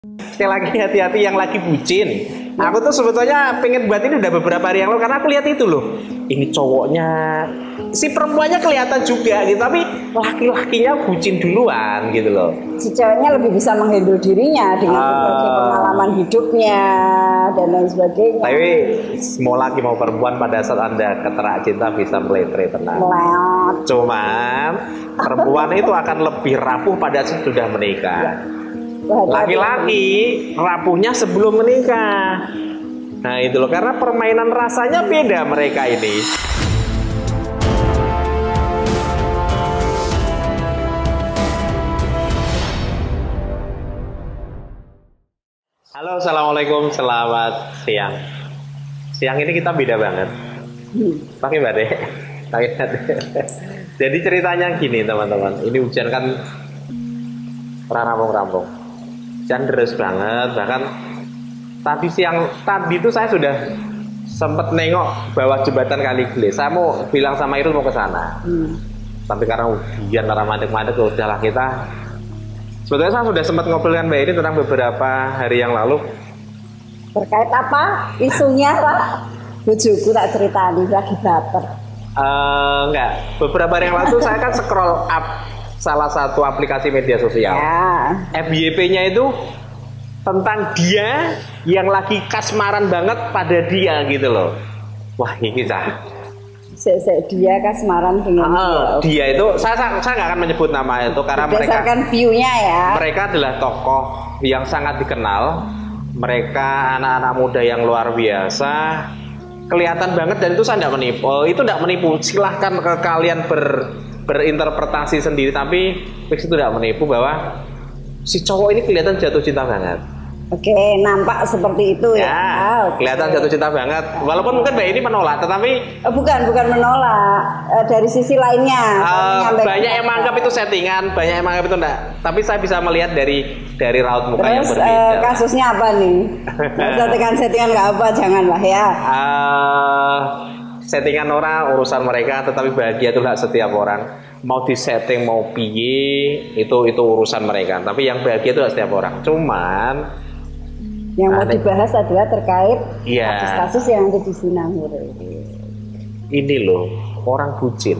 Sekali lagi hati-hati yang lagi bucin. Aku tuh sebetulnya pengen buat ini udah beberapa hari yang lalu karena aku lihat itu loh. Ini cowoknya, si perempuannya kelihatan juga gitu, tapi laki-lakinya bucin duluan gitu loh. Si ceweknya lebih bisa menghandle dirinya dengan berbagai pengalaman hidupnya dan lain sebagainya. Tapi mau laki mau perempuan pada saat Anda keterak cinta bisa meletre tenang. Cuman perempuan itu akan lebih rapuh pada saat sudah menikah. Laki-laki rapuhnya sebelum menikah. Nah itu loh, karena permainan rasanya beda mereka ini. Halo, assalamualaikum, selamat siang. Siang ini kita beda banget. Pakai badai. Jadi ceritanya gini teman-teman. Ini hujan kan rampung-rampung. Hujan deras banget. Bahkan tadi itu saya sudah sempat nengok bawah jembatan Kaligile. Saya mau bilang sama Irul mau ke sana. Tapi karena hujan mandek-mandek, udahlah kita. Sebetulnya saya sudah sempat ngobrol dengan Mbak ini tentang beberapa hari yang lalu. Terkait apa? Isunya Pak? Bujuku tak cerita nih, lagi baper. Enggak, beberapa hari yang lalu saya kan scroll up salah satu aplikasi media sosial. Ya. FYP-nya itu tentang dia yang lagi kasmaran banget pada dia gitu loh. Wah ini Dia kasmaran dengan dia itu saya nggak akan menyebut nama itu karena berdasarkan view-nya ya. Mereka adalah tokoh yang sangat dikenal. Mereka anak-anak muda yang luar biasa, kelihatan banget, dan itu saya tidak menipu. Itu tidak menipu. Silahkan ke kalian berinterpretasi sendiri, tapi itu tidak menipu bahwa si cowok ini kelihatan jatuh cinta banget. Oke, nampak seperti itu ya. Kelihatan jatuh cinta banget. Walaupun mungkin Mbak ini menolak, tetapi bukan menolak. Dari sisi lainnya. Banyak yang menganggap itu settingan, banyak yang menganggap itu enggak. Tapi saya bisa melihat dari raut muka yang berbeda. Kasusnya apa nih? Settingan nggak apa, janganlah ya. Settingan orang urusan mereka, tetapi bahagia itu hak setiap orang. Mau disetting mau piye itu urusan mereka. Tapi yang bahagia itu hak setiap orang. Cuman yang mau dibahas adalah terkait kasus-kasus yang ada di Sinamur. Ini loh, orang bucin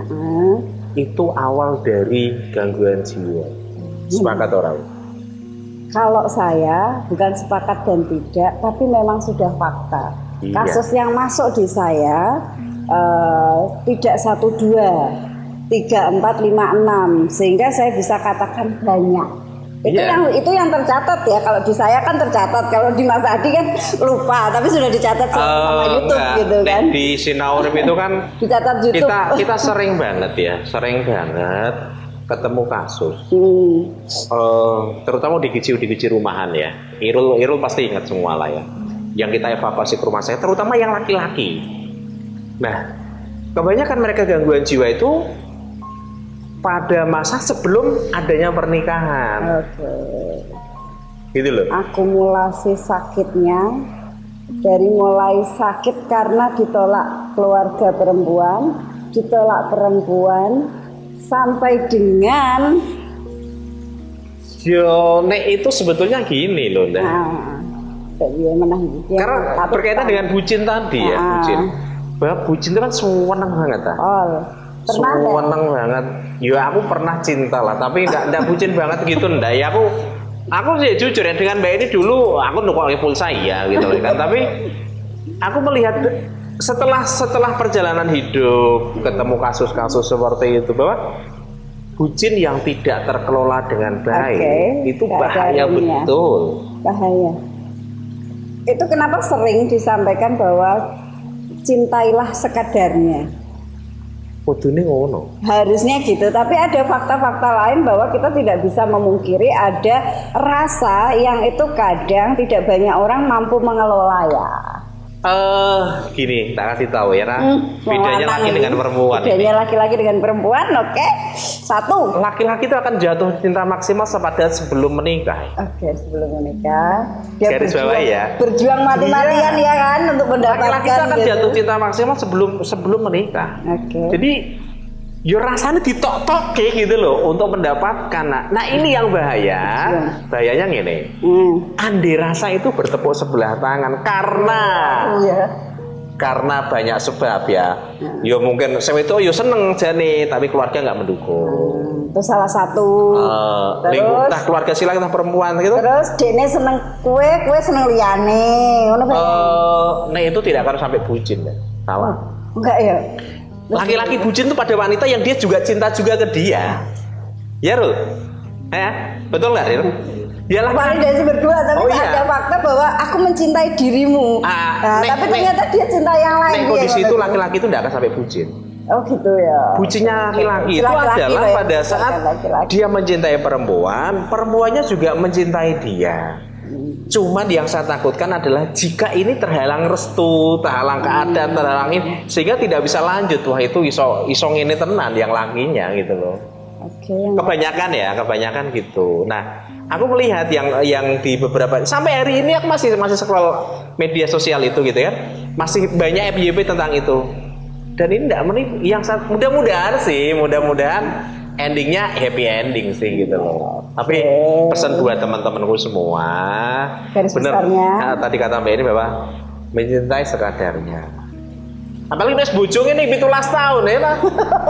itu awal dari gangguan jiwa. Sepakat orang? Kalau saya bukan sepakat dan tidak, tapi memang sudah fakta. Kasus yang masuk di saya tidak 1, 2, 3, 4, 5, 6, sehingga saya bisa katakan banyak. Itu yang tercatat ya. Kalau di saya kan tercatat, kalau di Mas Adi kan lupa, tapi sudah dicatat sama YouTube gitu kan. Di Sinaurim itu kan dicatat YouTube. Kita sering banget ketemu kasus. Terutama di gici rumahan ya. Irul pasti ingat semua lah ya. Yang kita evakuasi ke rumah saya, terutama yang laki-laki. Nah, kebanyakan mereka gangguan jiwa itu pada masa sebelum adanya pernikahan. Gitu loh. Akumulasi sakitnya dari mulai sakit karena ditolak keluarga perempuan, ditolak perempuan, sampai dengan nek itu sebetulnya gini loh, karena berkaitan dengan bucin tadi ya, bahwa bucin itu kan seneng banget seneng banget. Ya aku pernah cinta lah, tapi enggak bucin banget gitu ndak. Ya aku sih jujur ya, dengan Mbak ini dulu aku nukok pulsa ya gitu kan. Tapi aku melihat setelah perjalanan hidup ketemu kasus-kasus seperti itu bahwa bucin yang tidak terkelola dengan baik itu bahaya betul. Bahaya. Itu kenapa sering disampaikan bahwa cintailah sekadarnya. Kudune ngono. Harusnya gitu, tapi ada fakta-fakta lain bahwa kita tidak bisa memungkiri ada rasa yang itu kadang tidak banyak orang mampu mengelola ya. Gini, tak kasih tahu ya, bedanya laki dengan perempuan. Bedanya laki-laki dengan perempuan, oke. Satu, laki-laki itu akan jatuh cinta maksimal pada sebelum menikah. Oke, sebelum menikah. Dia garis bawah ya. Berjuang mati-matian ya kan untuk mendapatkan. Laki-laki itu akan jatuh cinta maksimal sebelum menikah. Oke. Jadi yo rasanya ditok-tok gitu loh untuk mendapatkan. Nah ini yang bahaya. Bahayanya gini. Andai rasa itu bertepuk sebelah tangan karena banyak sebab ya. Yo mungkin saya itu yo seneng jane tapi keluarga nggak mendukung. Itu salah satu. Terus entah keluarga sila entah perempuan gitu. Terus dene seneng kue seneng liyane. Nah itu tidak akan sampai bucin ya. Salah. Enggak ya. Laki-laki bucin itu pada wanita yang dia juga cinta juga ke dia. Ya Rul? Betul nggak Rul? Ya paling dari berdua, tapi ada fakta bahwa aku mencintai dirimu. Tapi ternyata dia cinta yang lain. Kondisi itu laki-laki itu tidak akan sampai bucin. Oh gitu ya. Bucinnya laki-laki itu adalah pada saat dia mencintai perempuan, perempuannya juga mencintai dia. Cuman yang saya takutkan adalah jika ini terhalang restu, terhalang keadaan, terhalang ini, sehingga tidak bisa lanjut. Wah itu isong ini tenan yang lakinya gitu loh. Kebanyakan gitu. Nah, aku melihat yang di beberapa sampai hari ini aku masih scroll media sosial itu gitu kan, masih banyak FYP tentang itu. Dan ini yang mudah-mudahan endingnya happy ending sih gitu loh. Tapi pesan buat teman-temanku semua, bener tadi kata Mbak ini bahwa mencintai sekadarnya. Apalagi udah bujung ini 17 tahun ya Pak.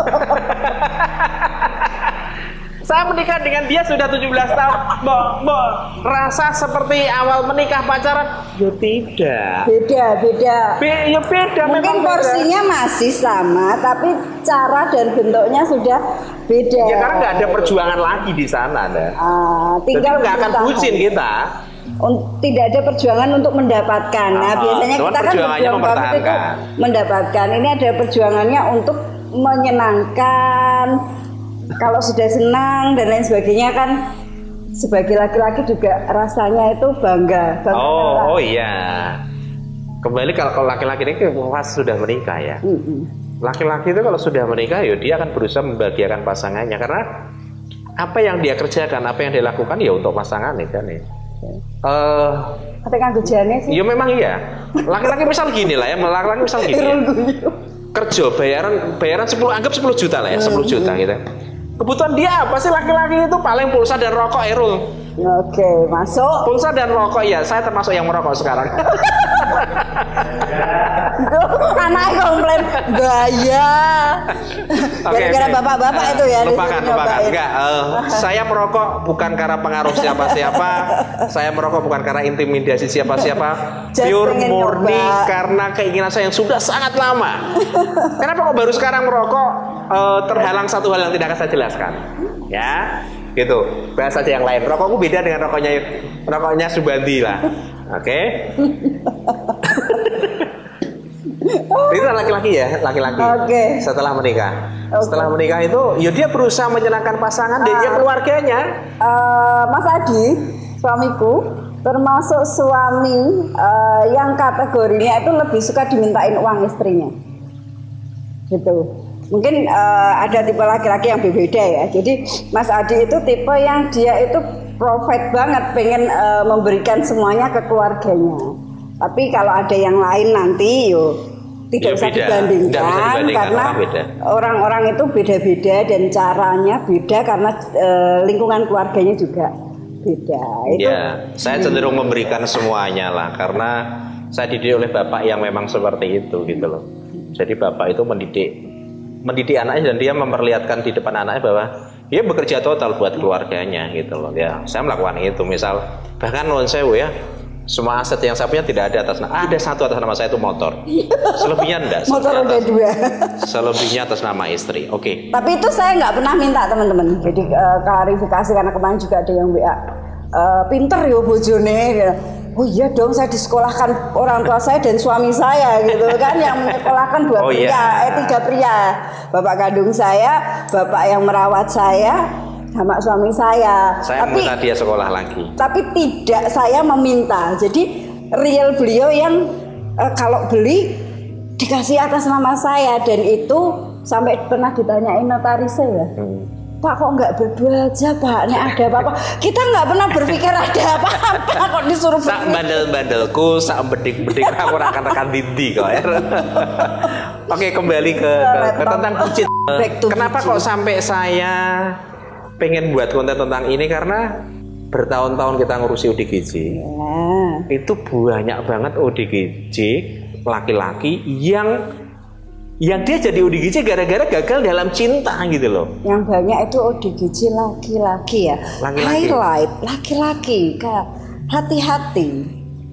Saya menikah dengan dia sudah 17 tahun. Mbak, rasa seperti awal menikah pacaran? Ya tidak. Beda. Mungkin porsinya masih sama, tapi cara dan bentuknya sudah beda. Ya karena nggak ada perjuangan lagi di sana, tinggal nggak akan bucin kita. Tidak ada perjuangan untuk mendapatkan. Nah, biasanya kita kan berjuang banget itu mendapatkan. Ini ada perjuangannya untuk menyenangkan. Kalau sudah senang dan lain sebagainya kan sebagai laki-laki juga rasanya itu bangga. Oh iya. Kembali kalau laki-laki ini pas sudah menikah ya. Laki-laki itu kalau sudah menikah ya dia akan berusaha membahagiakan pasangannya karena apa yang dia kerjakan, apa yang dia lakukan ya untuk pasangan kan ya. Ketika gejane sih. Ya memang iya. Laki-laki misal gini lah ya, laki-laki misal gini. Ya. Kerja bayaran 10 anggap 10 juta lah ya, 10 juta gitu. Kebutuhan dia apa sih laki-laki itu paling pulsa dan rokok Erul. Oke, masuk. Pulsa dan rokok ya, saya termasuk yang merokok sekarang. Anaknya komplain gaya. Gara-gara bapak-bapak itu ya. Lupakan. Enggak, saya merokok bukan karena pengaruh siapa-siapa. Saya merokok bukan karena intimidasi siapa-siapa. Pure murni karena keinginan saya yang sudah sangat lama. Kenapa kok baru sekarang merokok? Terhalang satu hal yang tidak akan saya jelaskan. Ya. Gitu, bahas aja yang lain. Rokokku beda dengan rokoknya Subandi lah. Oke. Itu laki-laki ya, laki-laki. Setelah menikah. Setelah menikah itu, ya dia berusaha menyenangkan pasangan dia keluarganya. Mas Adi, suamiku, termasuk suami yang kategorinya itu lebih suka dimintain uang istrinya. Gitu. Mungkin ada tipe laki-laki yang berbeda ya. Jadi Mas Adi itu tipe yang dia itu profit banget, pengen memberikan semuanya ke keluarganya. Tapi kalau ada yang lain nanti tidak bisa dibandingkan karena orang-orang itu beda-beda dan caranya beda karena lingkungan keluarganya juga beda. Itu, saya cenderung memberikan semuanya lah karena saya dididik oleh bapak yang memang seperti itu gitu loh. Jadi bapak itu mendidik anaknya dan dia memperlihatkan di depan anaknya bahwa dia bekerja total buat keluarganya gitu loh ya. Saya melakukan itu misal bahkan non sewu ya, semua aset yang saya punya tidak ada atas nama, ada satu atas nama saya itu motor, selebihnya enggak. Motor udah 2. Selebihnya atas nama istri. Oke. Tapi itu saya nggak pernah minta teman-teman. Jadi klarifikasi karena kemarin juga ada yang WA pinter yo bojone. Oh iya dong, saya disekolahkan orang tua saya dan suami saya gitu kan, yang menyekolahkan 2 pria, 3 pria, bapak kandung saya, bapak yang merawat saya, sama suami saya. Saya minta dia sekolah lagi. Tapi tidak saya meminta. Jadi real beliau yang kalau beli dikasih atas nama saya dan itu sampai pernah ditanyain notarisnya ya. Pak kok nggak berdua aja Pak, nek ada apa-apa. Kita nggak pernah berpikir ada apa-apa kok disuruh berpikir. Sak bandel-bandelku, sak bedik-bedik aku rekan-rekan Didi kok ya. Oke, kembali ke tentang bucin. Kenapa kok sampai saya pengen buat konten tentang ini, karena bertahun-tahun kita ngurusi ODGJ. Itu banyak banget ODGJ laki-laki yang dia jadi ODGJ gara-gara gagal dalam cinta gitu loh. Yang banyak itu ODGJ laki-laki ya. Highlight laki-laki. Hati-hati.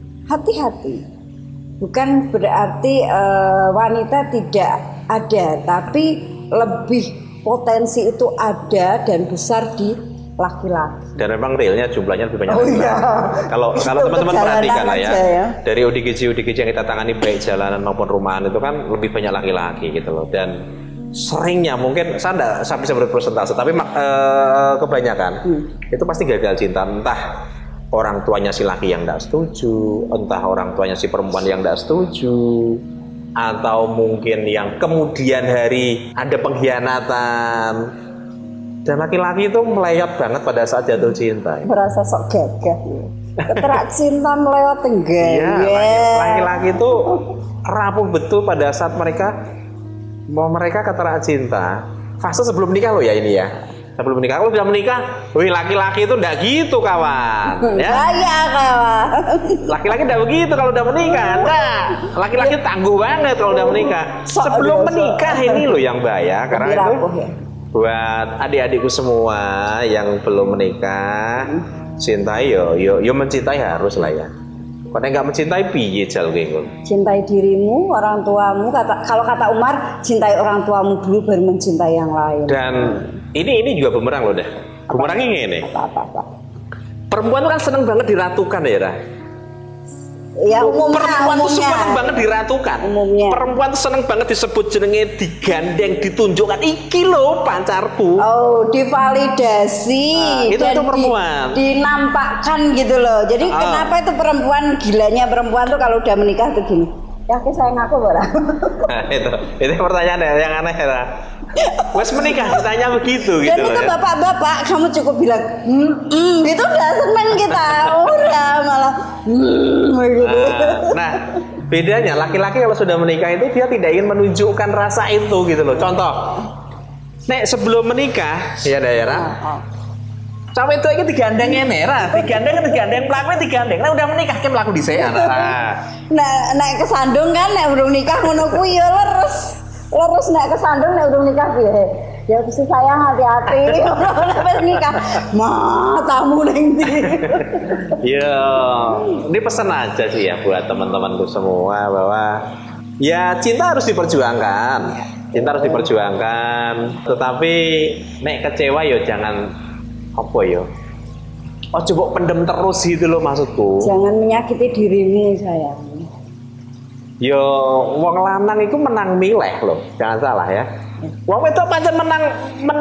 Bukan berarti wanita tidak ada, tapi lebih potensi itu ada dan besar di laki-laki. Dan memang realnya jumlahnya lebih banyak. Kalau teman-teman perhatikan lah ya, dari ODGJ yang kita tangani baik jalanan maupun rumahan itu kan lebih banyak laki-laki gitu loh. Dan seringnya mungkin saya bisa berpresentase, tapi kebanyakan itu pasti gagal cinta. Entah orang tuanya si laki yang tidak setuju, entah orang tuanya si perempuan yang tidak setuju, atau mungkin yang kemudian hari ada pengkhianatan. Dan laki-laki itu melewat banget pada saat jatuh cinta. Merasa sok gagah. Keterak cinta melewat enggak. Iya, laki-laki itu rapuh betul pada saat mereka keterak cinta. Fase sebelum nikah loh ya ini ya. Sebelum nikah, kalau udah menikah, wih laki-laki itu enggak gitu kawan. Ya, kawan. Laki-laki enggak begitu kalau udah menikah. Nah, laki-laki tangguh banget kalau udah menikah. Sebelum menikah ini loh yang bahaya, karena itu buat adik-adikku semua yang belum menikah, cintai yo mencintai harus lah ya. Kalau nggak mencintai piye jal kowe? Cintai dirimu, orang tuamu. Kalau kata Umar, cintai orang tuamu dulu baru mencintai yang lain. Dan ini juga bumerang loh dah. Bumerangnya ini. Apa. Perempuan tuh kan seneng banget diratukan ya dah. Ya perempuan tuh seneng banget diratukan. Perempuan tuh seneng banget disebut jenenge, digandeng, ditunjukkan. Iki loh pacarku. Oh, divalidasi. Itu perempuan. Dinampakkan gitu loh. Jadi kenapa itu perempuan, gilanya perempuan tuh kalau udah menikah tuh gini. Yakin sayang aku bara. Nah, itu pertanyaan yang aneh ya. Wes menikah ditanya begitu gitu. Dan itu bapak-bapak kamu cukup bilang itu udah seneng kita. Udah malah begitu. Nah, bedanya laki-laki kalau sudah menikah itu dia tidak ingin menunjukkan rasa itu gitu loh. Contoh, nek sebelum menikah ya daerah. Sampai itu iki digandeng ngene ra, digandeng pelakunya digandeng. Nah udah menikah ki mlaku dhisik ana. Nek kesandung kan nek urung nikah ngono kuwi ya leres nek kesandung nek urung nikah piye. Ya mesti sayang hati-hati sampai nikah. Matamu ning ndi. Ya, ini pesan aja sih ya buat teman-temanku semua bahwa ya cinta harus diperjuangkan. Cinta harus diperjuangkan, tetapi nek kecewa ya jangan apa ya? Oh coba pendem terus gitu loh maksudku. Jangan menyakiti dirimu sayang. Yo, wong lanang itu menang milih loh, jangan salah ya. Wong itu pancen menang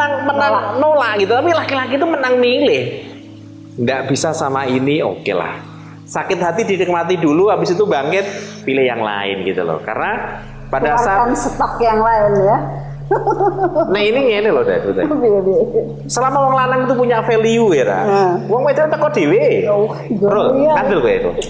nolak gitu, tapi laki-laki itu menang milih. Nggak bisa sama ini, oke lah. Sakit hati dinikmati dulu, habis itu bangkit pilih yang lain gitu loh. Karena pada saat stok yang lain ya. Nah ini loh deh. Selama wong lanang itu punya value ya, wong wedok teko dhewe. Bro, kandel kowe itu.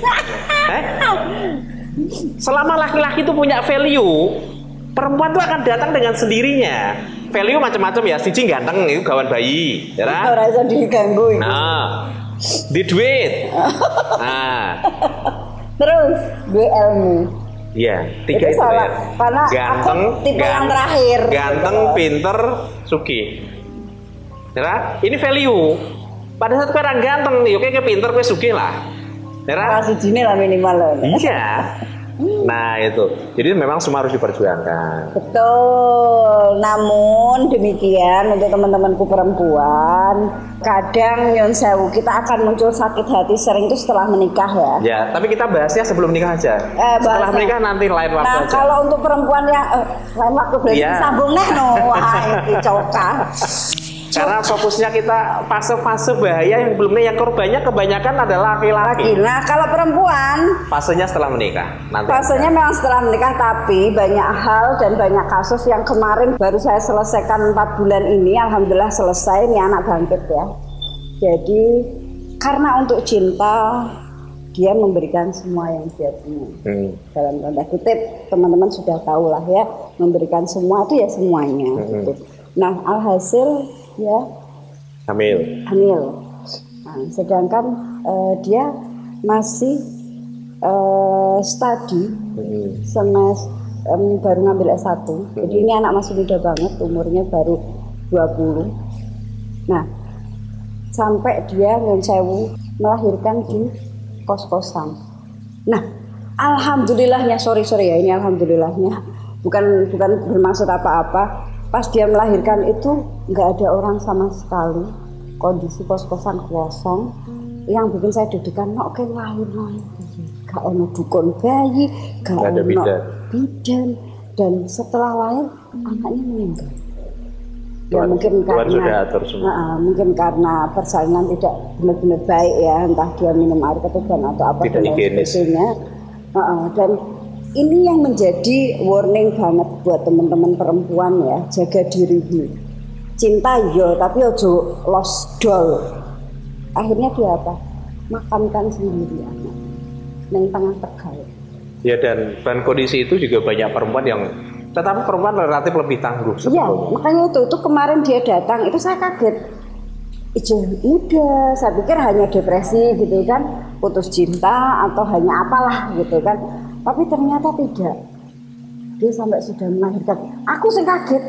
Selama laki-laki itu punya value, perempuan itu akan datang dengan sendirinya. Value macam-macam ya, siji ganteng itu gawan bayi, ya kan? Ora iso diganggu. Nah, di duit. Nah. Terus duwe ilmu. Iya, 3 itu salah. Karena ganteng, aku tipe yang terakhir. Ganteng, pinter, sugih. Ya, ini value. Pada saat kau orang ganteng, yuk kayak pinter, kau sugih lah. Ya, sijine lah minimal loh. Iya. Nah itu, jadi memang semua harus diperjuangkan. Betul. Namun demikian untuk teman-temanku perempuan, kadang nyon sewu kita akan muncul sakit hati sering itu setelah menikah ya. Ya, tapi kita bahasnya sebelum nikah aja. Setelah menikah nanti lain waktu aja. Nah kalau untuk perempuan yang lain waktu berarti sambung nih no, wah ini cokah. Karena fokusnya kita fase-fase bahaya yang belum yang korbannya kebanyakan adalah laki-laki. Nah, kalau perempuan fasenya setelah menikah. Fasenya memang setelah menikah, tapi banyak hal dan banyak kasus yang kemarin baru saya selesaikan 4 bulan ini, alhamdulillah selesai, ini anak bangkit ya. Jadi karena untuk cinta dia memberikan semua yang dia punya. Dalam tanda kutip, teman-teman sudah tahu lah ya, memberikan semua itu ya semuanya. Gitu. Nah, alhasil ya hamil. Nah, sedangkan dia masih studi semester baru ngambil S1. Jadi ini anak masih muda banget, umurnya baru 20. Nah, sampai dia nyensewu melahirkan di kos-kosan. Nah, alhamdulillahnya, sorry ya, ini alhamdulillahnya bukan bermaksud apa-apa. Pas dia melahirkan itu nggak ada orang sama sekali, kondisi kos-kosan kosong. Yang bikin saya deg-degan, oke lahir, gak ono dukun bayi, gak ono bidan, dan setelah lahir anaknya meninggal. Ya mungkin karena persalinan tidak benar-benar baik ya, entah dia minum air ketuban atau apa dan sebagainya. Dan ini yang menjadi warning banget buat teman-teman perempuan ya, jaga dirimu. Cinta yo, tapi ojo lost doll. Akhirnya dia apa? Makamkan sendiri anak neng tengah Tegal. Ya, dan kondisi itu juga banyak perempuan yang, tetapi perempuan relatif lebih tangguh. Iya, makanya itu kemarin dia datang, itu saya kaget. Udah, saya pikir hanya depresi gitu kan, putus cinta atau hanya apalah gitu kan. Tapi ternyata tidak. Dia sampai sudah melahirkan. Aku sih kaget.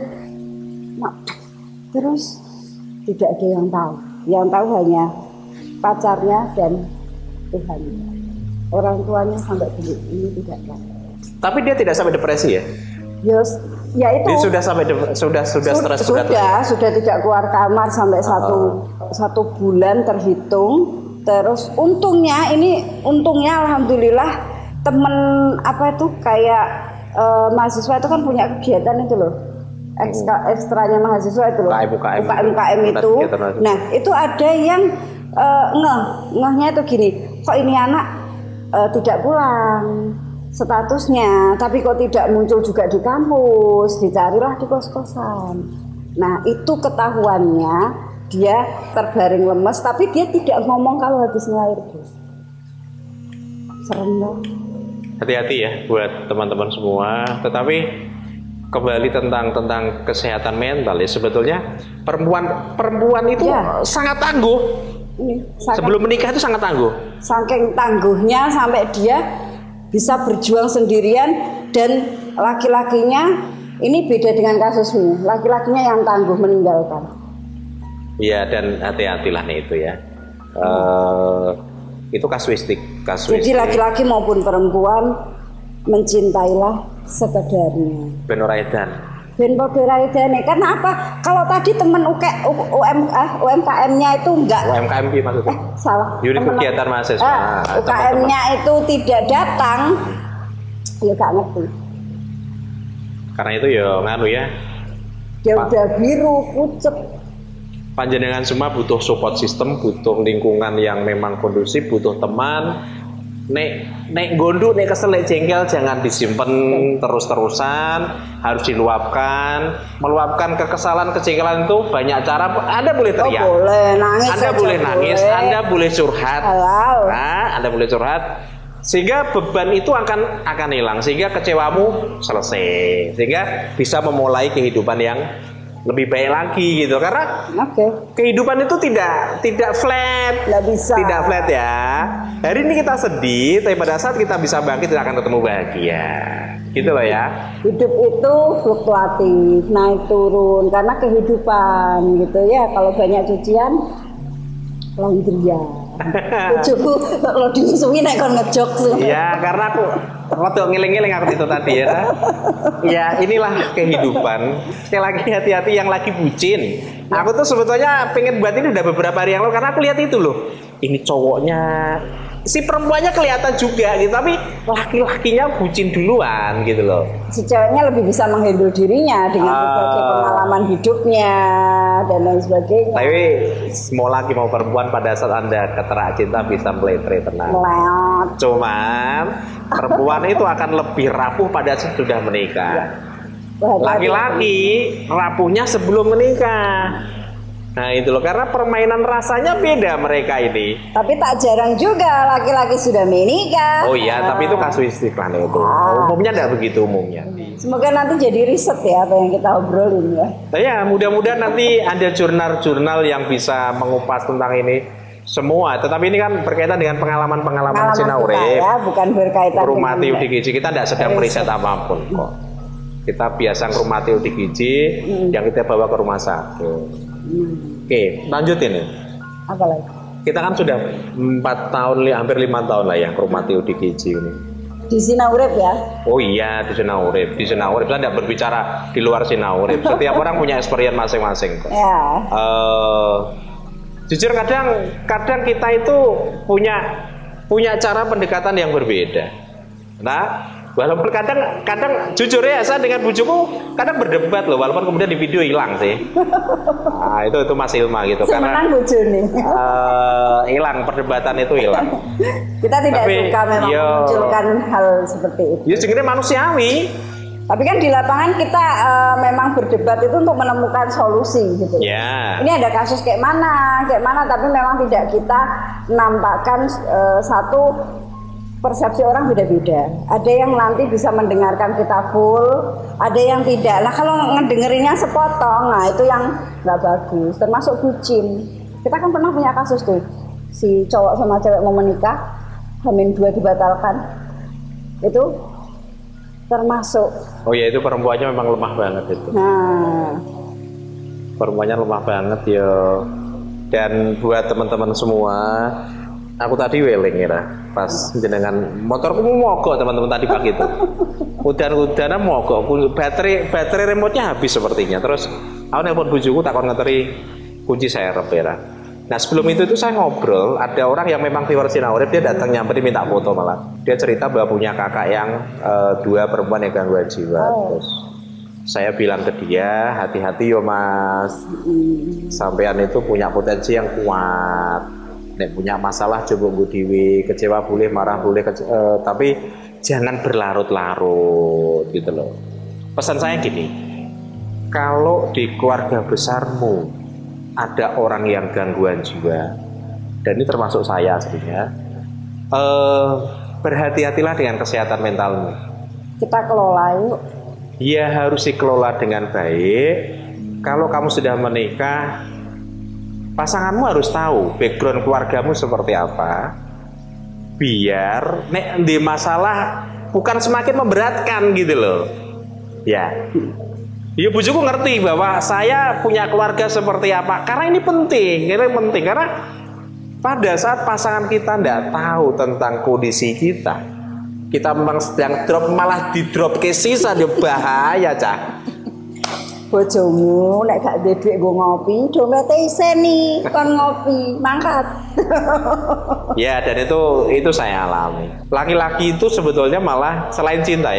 Terus tidak ada yang tahu. Yang tahu hanya pacarnya dan Tuhan. Orang tuanya sampai dulu ini tidak tahu. Tapi dia tidak sampai depresi ya? Ya itu. Dia sudah sampai sudah stres berat. Sudah tidak keluar kamar sampai satu bulan terhitung. Terus untungnya alhamdulillah temen apa itu kayak mahasiswa itu kan punya kegiatan itu loh. Ekstranya mahasiswa itu loh. UKM itu. Nah, itu ada yang ngehnya itu gini, kok ini anak tidak pulang statusnya, tapi kok tidak muncul juga di kampus, dicarilah di kos-kosan. Nah, itu ketahuannya dia terbaring lemes, tapi dia tidak ngomong kalau habis melahirkan. Serem loh. Hati-hati ya buat teman-teman semua. Tetapi kembali tentang kesehatan mental ya, sebetulnya perempuan itu sangat tangguh. Sebelum menikah itu sangat tangguh. Saking tangguhnya sampai dia bisa berjuang sendirian, dan laki-lakinya ini beda dengan kasusmu. Laki-lakinya yang tangguh meninggalkan. Iya, dan hati-hatilah nih itu ya. Itu kasuistik. Jadi laki-laki maupun perempuan mencintailah sekadarnya. Ben podo raidane. Karena apa? Kalau tadi teman UMKM-nya itu enggak. UMKM maksudnya? Salah. Unit kegiatan mahasiswa. UKM-nya itu tidak datang. Ya gak ngerti. Karena itu ya nganu ya. Dia udah biru, pucet. Panjenengan semua butuh support system, butuh lingkungan yang memang kondusif, butuh teman. Nek gondu, nek kesel, nek jengkel jangan disimpan terus-terusan, harus diluapkan. Meluapkan kekesalan, kejengkelan itu banyak cara. Anda boleh teriak, boleh nangis, Anda boleh nangis, Anda boleh curhat. Nah, Anda boleh curhat, sehingga beban itu akan hilang, sehingga kecewamu selesai, sehingga bisa memulai kehidupan yang lebih baik lagi gitu. Karena kehidupan itu tidak flat, tidak flat ya. Hari ini kita sedih, tapi pada saat kita bisa bangkit kita akan ketemu bahagia, gitu loh ya. Hidup itu fluktuatif, naik turun karena kehidupan gitu ya. Kalau banyak cucian, laundry ya. Cukup kalau dimusuhin nek kon ngejok tuh. Iya, karena aku waktu ngiling-ngiling aku itu tadi ya. Ya, inilah kehidupan. Sekali lagi hati-hati yang lagi bucin. Aku tuh sebetulnya pengen buat ini udah beberapa hari yang lalu karena aku lihat itu loh. Ini cowoknya si perempuannya kelihatan juga gitu, tapi laki-lakinya bucin duluan gitu loh. Si ceweknya lebih bisa menghandle dirinya dengan berbagai pengalaman hidupnya dan lain sebagainya. Tapi mau laki mau perempuan pada saat Anda keterak cinta bisa meletre tenang. Cuman perempuan itu akan lebih rapuh pada saat sudah menikah. Laki-laki rapuhnya sebelum menikah. Nah itu loh, karena permainan rasanya beda mereka ini. Tapi tak jarang juga laki-laki sudah menikah. Oh iya, tapi itu kasuistik lah itu. Umumnya tidak begitu umumnya. Semoga nanti jadi riset ya apa yang kita obrolin ya. Ya mudah-mudahan nanti ada jurnal-jurnal yang bisa mengupas tentang ini semua. Tetapi ini kan berkaitan dengan pengalaman-pengalaman Cinaurip. Ya, bukan berkaitan Rumati UDGJ. Kita tidak sedang meriset apapun kok. Kita biasa ngurmati UDGJ yang kita bawa ke rumah sakit. Oke, lanjutin ya. Apa lagi? Kita kan sudah 4 tahun, hampir 5 tahun lah yang rumati UDGJ ini. Di Cinaurip ya? Oh iya, di Cinaurip. Di Cinaurip, kita tidak berbicara di luar Cinaurip. Setiap orang punya experience masing-masing. Ya. Jujur kadang kita itu punya cara pendekatan yang berbeda. Nah, walaupun kadang jujur ya, saya dengan bujuku kadang berdebat loh, walaupun kemudian di video hilang sih. Nah, itu Mas Ilma gitu. Semenang buju nih. Hilang, perdebatan itu hilang. Kita tidak suka memang memunculkan hal seperti itu. Ya sebenarnya manusiawi. Tapi kan di lapangan kita memang berdebat itu untuk menemukan solusi gitu. Yeah. Ini ada kasus kayak mana, tapi memang tidak kita nampakkan satu persepsi orang beda-beda. Ada yang nanti bisa mendengarkan kita full, ada yang tidak. Nah kalau ngedengerinnya sepotong, nah itu yang nggak bagus. Termasuk bucin. Kita kan pernah punya kasus tuh, si cowok sama cewek mau menikah, H-2 dibatalkan. Itu termasuk. Oh ya, itu perempuannya memang lemah banget itu. Nah, perempuannya lemah banget ya. Dan buat teman-teman semua, aku tadi weling ya, pas jenengan motorku mogok teman-teman tadi pagi itu. Udan-udanan mogok, baterai remote-nya habis sepertinya. Terus aku nelpon bujuku takon ngeteri kunci serep ya. Nah sebelum itu saya ngobrol, ada orang yang memang viewer Cinaurip, dia datang nyamperin minta foto malah. Dia cerita bahwa punya kakak yang 2 perempuan yang gangguan jiwa. Terus saya bilang ke dia, hati-hati yo mas, sampean itu punya potensi yang kuat. Nek punya masalah coba nggo dhewe, kecewa boleh, marah boleh, tapi jangan berlarut-larut gitu loh. Pesan saya gini, kalau di keluarga besarmu ada orang yang gangguan jiwa, dan ini termasuk saya aslinya, berhati-hatilah dengan kesehatan mentalmu. Kita kelola yuk. Ya harus dikelola dengan baik. Kalau kamu sudah menikah, pasanganmu harus tahu background keluargamu seperti apa, biar nek di masalah bukan semakin memberatkan gitu loh. Ya bujuku ngerti bahwa saya punya keluarga seperti apa, karena ini penting karena pada saat pasangan kita tidak tahu tentang kondisi kita memang sedang drop, malah di drop ke sisa, dia bahaya cah. Bojomu nek gak duwe dhuwit nggo ngopi, dompete iseni kon ngopi, mangkat. Ya, dan itu saya alami. Laki-laki itu sebetulnya malah selain cinta,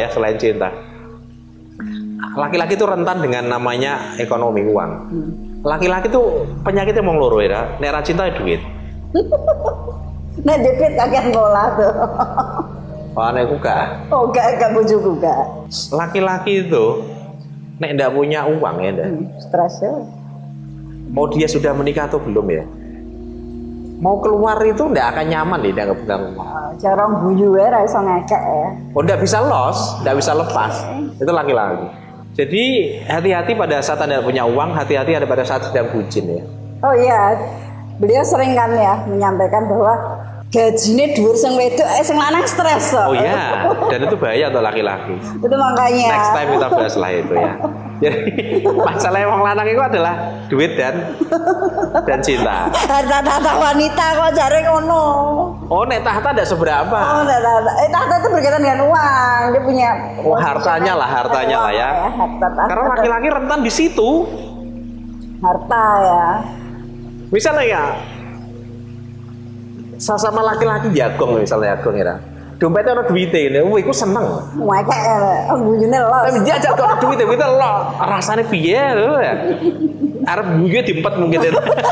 laki-laki itu rentan dengan namanya ekonomi uang. Laki-laki itu penyakitnya mau loro ya, nek ra cinta duit. Nek duit kakek bola tuh. Oh, nek gak. Oh, gak bojoku gak. Laki-laki itu nek ndak punya uang ya, stres ya. Mau dia sudah menikah atau belum ya, mau keluar itu ndak akan nyaman nih, ndak pegang uang. Jarang guyu ya, ra iso ngekek ya. Oh, ndak bisa ndak bisa lepas. Itu laki-laki. Jadi hati-hati pada saat Anda punya uang, hati-hati ada pada saat sedang bucin ya. Oh iya, beliau sering kan ya menyampaikan bahwa gajinya dhuwur sing wedok, sing lanang stres. Oh iya, dan itu bahaya untuk laki-laki. Itu makanya. Next time kita bahas lah itu ya. Jadi masalah wong lanang itu adalah duit dan cinta. Harta wanita kok jare ngono. Oh, nek tahta tidak seberapa. Oh, tahta itu berkaitan dengan uang. Dia punya hartanya lah ya. Karena laki-laki rentan di situ. Harta ya. Misalnya ya, sama laki-laki jagong misalnya jagong ya. Dompetnya ono duwite ngene. Iku seneng. Wah kayak bunjune los. Tapi dia ajak ono duwite lo. Rasane piye lho ya. Arep guyu diempet mungkin.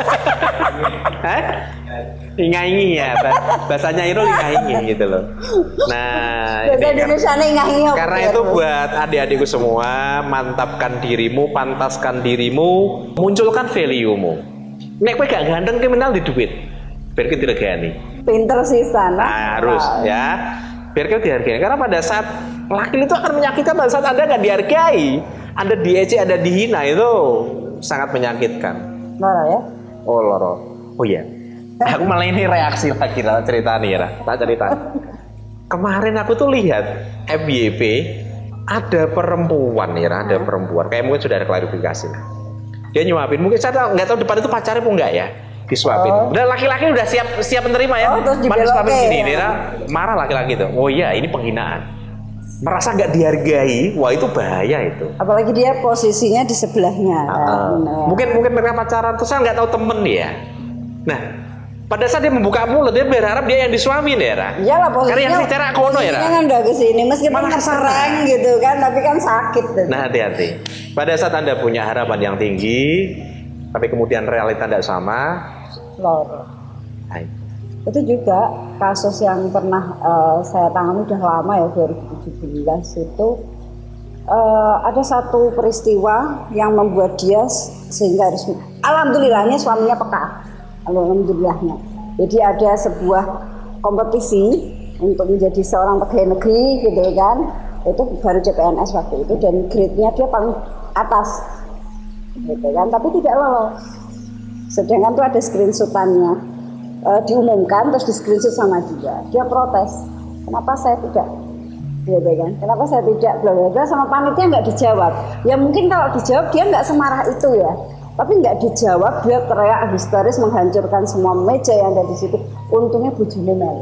Hah? Ingai-ingi ya, bahasanya itu ingai-ingi gitu loh. Nah, bahasa Indonesianya ingai-ingi. Karena itu buat adik-adikku semua, mantapkan dirimu, pantaskan dirimu, munculkan value-mu. Nek kowe gak ganteng kriminal di duit. Biar kita diregani. Pinter sih sana. Harus ya. Biar kita dihargai. Karena pada saat laki itu akan menyakitkan pada saat Anda nggak dihargai, Anda diejek, Anda dihina itu sangat menyakitkan. Loro ya? Oh loro. Oh iya. Aku malah ini reaksi lagi lah cerita nih ya. Tak cerita. Kemarin aku tuh lihat FYP ada perempuan ya, ada perempuan. Kayak mungkin sudah ada klarifikasi. Dia nyuapin. Mungkin saya nggak tahu depan itu pacarnya pun nggak ya. Disuapin. Udah laki-laki udah siap menerima ya. Mana suapin gini, dia marah laki-laki tuh. Oh iya, ini penghinaan. Merasa nggak dihargai, wah itu bahaya itu. Apalagi dia posisinya di sebelahnya. Mungkin mereka pacaran, terus saya nggak tahu temen dia. Nah, pada saat dia membuka mulut, dia berharap dia yang disuamin ya. Iyalah posisinya. Karena yang secara kono ya. Kan udah kesini, meskipun serang gitu kan, tapi kan sakit. Tuh. Nah hati-hati. Pada saat Anda punya harapan yang tinggi, tapi kemudian realita tidak sama. Loro. Itu juga kasus yang pernah saya tangani udah lama ya 2017 itu ada satu peristiwa yang membuat dia sehingga harus alhamdulillahnya suaminya peka. Alhamdulillahnya. Jadi ada sebuah kompetisi untuk menjadi seorang pegawai negeri gitu kan. Itu baru CPNS waktu itu dan grade-nya dia paling atas. Gitu kan, tapi tidak lolos. Sedangkan tuh ada screenshot-annya. Diumumkan terus di screenshot sama dia protes, kenapa saya tidak, ya kan? Kenapa saya tidak, bla bla bla, sama panitia nggak dijawab. Ya mungkin kalau dijawab dia nggak semarah itu ya, tapi nggak dijawab dia teriak histeris menghancurkan semua meja yang ada di situ. Untungnya bujune melu,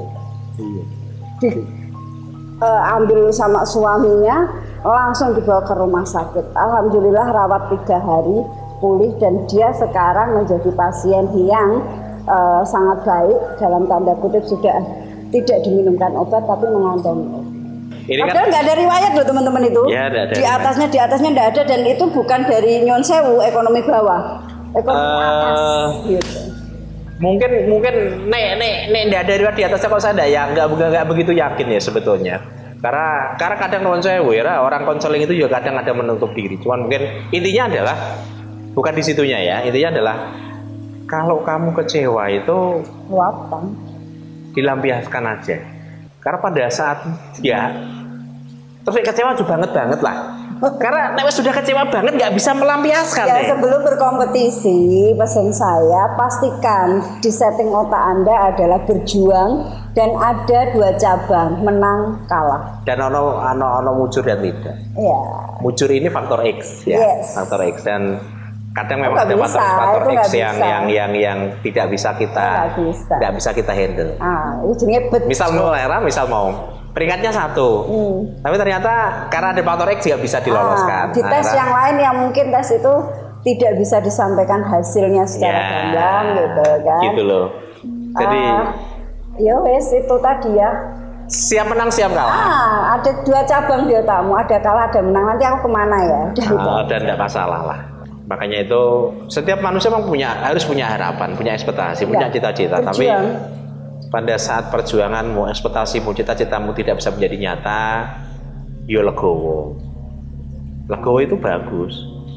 ambil sama suaminya langsung dibawa ke rumah sakit. Alhamdulillah rawat 3 hari pulih dan dia sekarang menjadi pasien yang sangat baik, dalam tanda kutip sudah tidak diminumkan obat tapi mengantongi obat. Padahal nggak ada riwayat loh teman-teman itu. Ya, di atasnya nggak ada dan itu bukan dari Nyon Sewu ekonomi bawah, ekonomi atas. Gitu. Mungkin nek nggak ada riwayat di atasnya kok saya nggak begitu yakin ya sebetulnya. Karena kadang Nyon Sewu ya orang konseling itu juga kadang ada menutup diri. Cuman mungkin intinya adalah bukan di situnya ya. Intinya adalah kalau kamu kecewa itu luapkan, dilampiaskan aja. Karena pada saat dia terus kecewa juga banget lah. Karena nek sudah kecewa banget nggak bisa melampiaskan. Ya sebelum berkompetisi pesan saya pastikan di setting otak Anda adalah berjuang dan ada 2 cabang menang kalah. Dan ono mujur dan tidak. Iya. Mujur ini faktor X ya. Yes. Faktor X dan kadang memang ada faktor X yang tidak bisa kita handle. Misal mau peringkatnya 1, tapi ternyata karena ada faktor X nggak bisa diloloskan. Di tes yang lain yang mungkin tes itu tidak bisa disampaikan hasilnya secara gamblang gitu kan. Gitu loh. Jadi ya wes itu tadi ya. Siap menang siap kalah. Ada 2 cabang di otakmu, ada kalah ada menang. Nanti aku kemana ya? Dan tidak masalah lah. Makanya itu setiap manusia memang harus punya harapan, punya ekspektasi, punya cita-cita. Tapi pada saat perjuanganmu, ekspektasimu, cita-citamu tidak bisa menjadi nyata, yo legowo. Legowo itu bagus.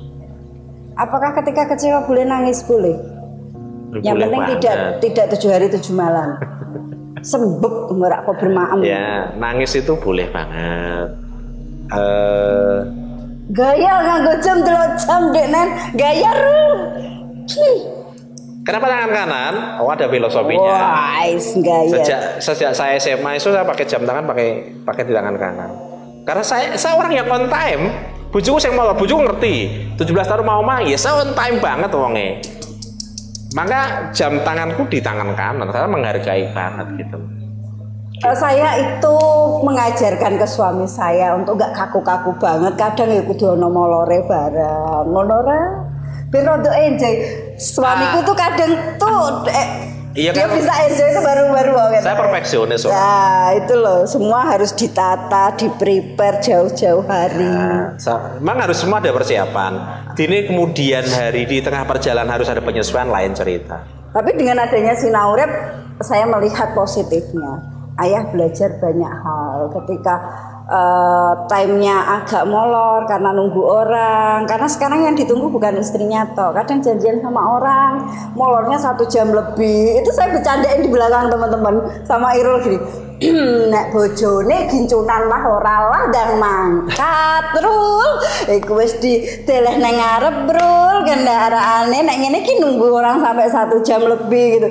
Apakah ketika kecewa boleh nangis? Boleh. Yang penting tidak 7 hari 7 malam. Sembek merak kok bermaem. Ya, nangis itu boleh banget. Gaya nganggo jam 3 jam Nen. Gaya Kenapa tangan kanan? Oh ada filosofinya. Wah, gaya. Sejak saya SMA itu saya pakai jam tangan pakai di tangan kanan. Karena saya orang yang on time. Bojoku sing mau bojoku ngerti. 17 tahun mau ya saya on time banget wonge. Maka jam tanganku di tangan kanan. Saya menghargai banget gitu. Saya itu mengajarkan ke suami saya untuk gak kaku-kaku banget. Kadang ya kudu ono molore bareng. Molore ben rada enjoy. Suamiku tuh kadang tuh Iya dia kan? bisa SD itu baru-baru gitu. Saya perfeksionis. Nah itu loh, semua harus ditata, di-prepare jauh-jauh hari. Memang harus semua ada persiapan. Ini kemudian hari di tengah perjalanan harus ada penyesuaian, lain cerita. Tapi dengan adanya Sinaurep, saya melihat positifnya. Ayah belajar banyak hal ketika time-nya agak molor karena nunggu orang. Karena sekarang yang ditunggu bukan istrinya toh. Kadang janjian sama orang, molornya 1 jam lebih. Itu saya bercandain di belakang teman-teman sama Irul gini. Nek bojone gincunan lah ora lah ndang mangkat, Rul. Iku wis dideleh nang ngarep, Rul. Kendaraane nek ngene iki nunggu orang sampai 1 jam lebih gitu.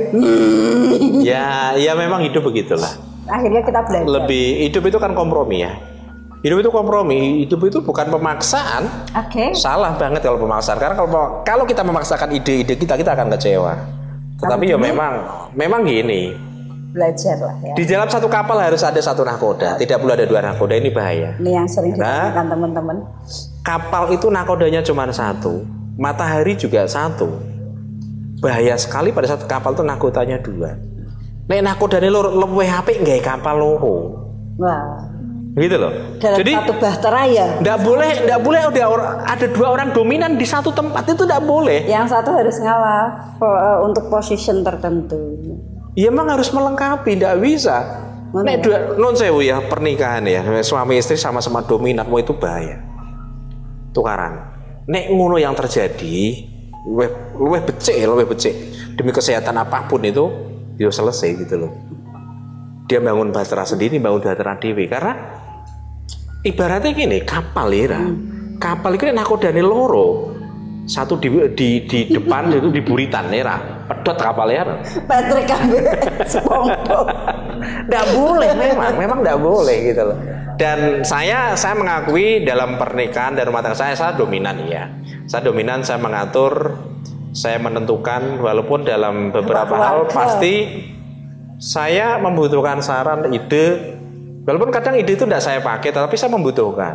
Dia Ya memang hidup begitulah. Akhirnya kita belajar. Hidup itu kan kompromi ya. Hidup itu kompromi. Hidup itu bukan pemaksaan. Oke. Salah banget kalau pemaksaan. Karena kalau kita memaksakan ide-ide kita akan kecewa. Tetapi ya memang gini. Belajar lah ya. Di dalam satu kapal harus ada 1 nahkoda. Tidak perlu ada 2 nahkoda. Ini bahaya. Ini yang sering dikatakan teman-teman. Kapal itu nahkodanya cuma 1. Matahari juga 1. Bahaya sekali pada saat kapal itu nahkodanya 2. Nek nakodane luwih apik nggawe kapal loro. Wah. Gitu loh. Dalam jadi satu bahtera ya. Enggak boleh ada 2 orang dominan di satu tempat, itu enggak boleh. Yang satu harus ngalah untuk position tertentu. Ya emang harus melengkapi, enggak bisa. Nek non sewu ya pernikahan ya, suami istri sama-sama dominan, mau itu bahaya. Tukaran. Nek ngono yang terjadi, luwih becik demi kesehatan apapun itu. Yo selesai gitu loh. Dia bangun bahtera sendiri, bangun bahtera dewi. Karena ibaratnya gini, kapal ya. Kapal itu nakodane loro. 1 di depan itu di buritan ya. Pedot kapal ya. Patrick kabeh SpongeBob. Nggak boleh memang nggak boleh gitu loh. Dan saya mengakui dalam pernikahan dan rumah tangga saya dominan ya. Saya dominan, saya mengatur, saya menentukan, walaupun dalam beberapa hal pasti saya membutuhkan saran, ide, walaupun kadang ide itu tidak saya pakai, tapi saya membutuhkan.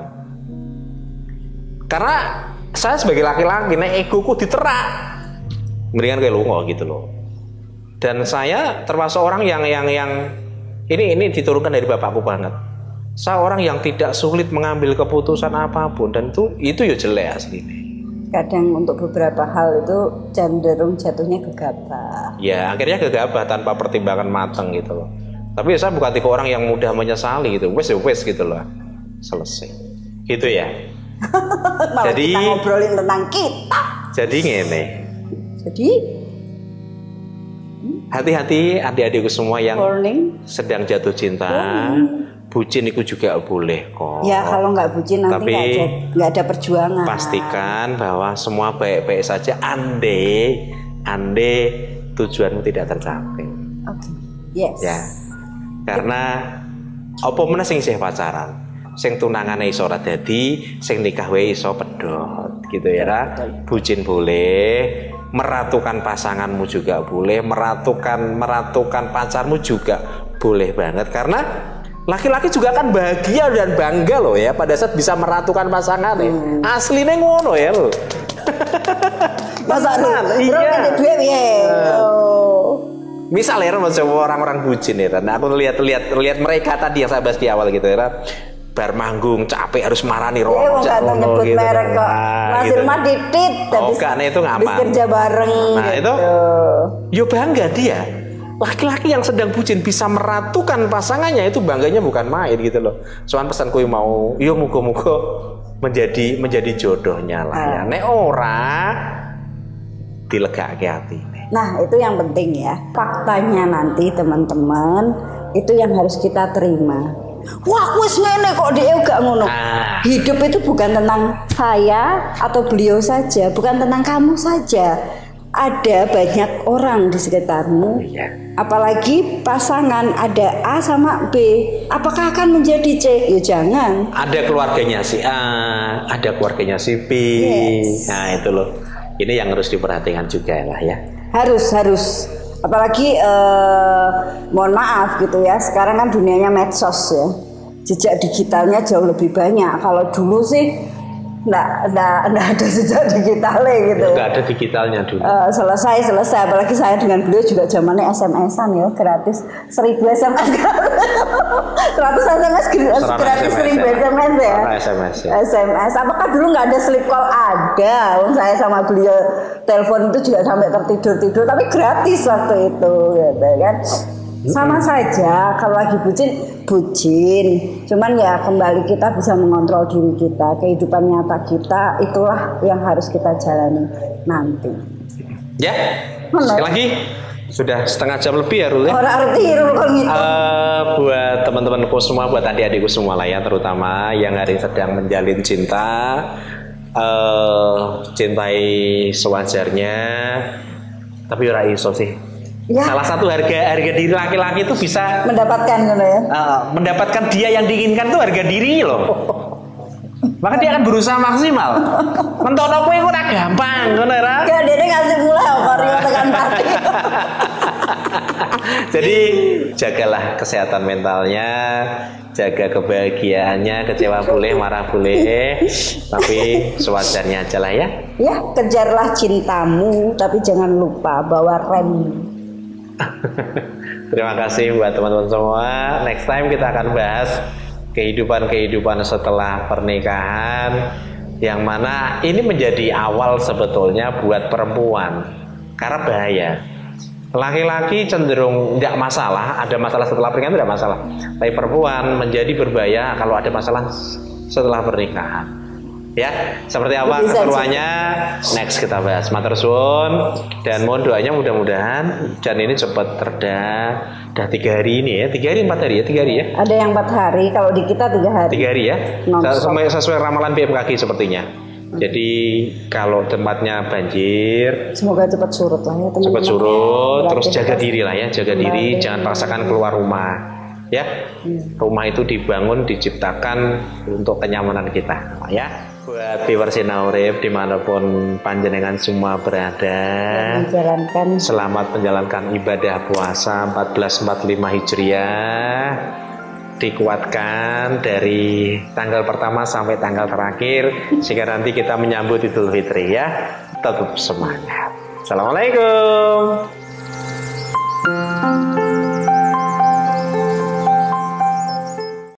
Karena saya sebagai laki-laki, egoku diterak, mendingan kayak lungo gitu loh. Dan saya termasuk orang yang ini diturunkan dari bapakku banget. Saya orang yang tidak sulit mengambil keputusan apapun, dan itu ya jelek aslinya. Kadang untuk beberapa hal itu cenderung jatuhnya gegabah. Ya akhirnya gegabah tanpa pertimbangan matang gitu loh. Tapi saya bukan tipe orang yang mudah menyesali gitu. Wes gitu loh. Selesai. Gitu ya. Jadi kita ngobrolin tentang kita. Jadi ngene. Jadi hati-hati adik-adikku semua yang sedang jatuh cinta. Bucin itu juga boleh kok. Ya kalau nggak bucin nanti nggak ada perjuangan. Pastikan bahwa semua baik-baik saja. Ande tujuanmu tidak tercapai. Oke. Yes. Ya. Karena apa meneh sing isih pacaran, sing tunangane iso ora dadi, sing nikah wae iso pedhot, gitu ya. Bucin boleh, meratukan pasanganmu juga boleh, meratukan pacarmu juga boleh banget, karena laki-laki juga kan bahagia dan bangga loh ya pada saat bisa meratukan pasangannya. Aslinya ngono ya lo. Masa iya. Oh. Misalnya orang-orang bucin ya, nah aku lihat mereka tadi yang saya bahas di awal gitu ya. Bar manggung capek harus marani rokok ngono gitu. Merek kok. Mas Irma titit tapi itu ngaman. Kerja bareng nah, gitu. Itu yo bangga dia. Laki-laki yang sedang bucin bisa meratukan pasangannya, itu bangganya bukan main gitu loh. Soalnya pesanku mau, yo muga-muga menjadi jodohnya lah ya. Nek ora dilegake hati. Nah, itu yang penting ya. Faktanya nanti teman-teman, itu yang harus kita terima. Wah, wis ngene kok dia gak ngono. Hidup itu bukan tentang saya atau beliau saja, bukan tentang kamu saja. Ada banyak orang di sekitarmu, apalagi pasangan ada A sama B. Apakah akan menjadi C? Ya jangan. Ada keluarganya si A, ada keluarganya si B. Yes. Nah itu loh. Ini yang harus diperhatikan juga lah ya. Harus. Apalagi mohon maaf gitu ya. Sekarang kan dunianya medsos ya. Jejak digitalnya jauh lebih banyak. Kalau dulu sih Nggak ada sejak digitalnya gitu. Nggak ada digitalnya dulu. Selesai. Apalagi saya dengan beliau juga zamannya SMS-an ya, gratis 1000 SMS. 100 SMS gratis 1000 SMS ya. SMS. Apakah dulu nggak ada sleep call? Ada. Saya sama beliau telepon itu juga sampai tertidur, tapi gratis waktu itu, gitu kan. Sama saja kalau lagi bucin, cuman ya kembali kita bisa mengontrol diri kita, kehidupan nyata kita itulah yang harus kita jalani nanti. Ya, sekali lagi sudah setengah jam lebih ya Rul ya. Orang arti Rul gitu. Buat teman-temanku semua, buat adik-adikku semua lah ya, terutama yang hari sedang menjalin cinta, cintai sewajarnya, tapi ora iso sih. Ya. Salah satu harga diri laki-laki itu bisa mendapatkan gitu ya. Mendapatkan dia yang diinginkan tuh harga diri loh. Maka dia akan berusaha maksimal. Mentono kowe ora gampang ngono ora? Gak dene ngasih mulai Mario tekan pati. Jadi jagalah kesehatan mentalnya, jaga kebahagiaannya, kecewa boleh, marah boleh, tapi sewajarnya aja lah ya. Ya, kejarlah cintamu, tapi jangan lupa bawa rem. Terima kasih buat teman-teman semua. Next time kita akan bahas kehidupan setelah pernikahan, yang mana ini menjadi awal sebetulnya buat perempuan, karena bahaya. Laki-laki cenderung nggak masalah, ada masalah setelah pernikahan tidak masalah, tapi perempuan menjadi berbahaya kalau ada masalah setelah pernikahan. Ya, seperti apa keseruannya next kita bahas. Matur suwun, dan mohon doanya mudah-mudahan hujan ini cepat reda. Udah 3 hari ini ya, 3 hari 4 hari ya, 3 hari ya. Ada yang 4 hari, kalau di kita 3 hari. 3 hari ya. Sesuai ramalan BMKG sepertinya. Jadi kalau tempatnya banjir, semoga cepat surut lah ya teman-teman. Cepat surut, terus jaga diri lah ya, jaga diri, jangan paksakan keluar rumah. Ya, rumah itu dibangun, diciptakan untuk kenyamanan kita, ya. Buat viewers Sinaurip dimanapun panjenengan semua berada, selamat menjalankan ibadah puasa 1445 Hijriah. Dikuatkan dari tanggal pertama sampai tanggal terakhir, sehingga nanti kita menyambut Idul Fitri ya. Tetap semangat. Assalamualaikum.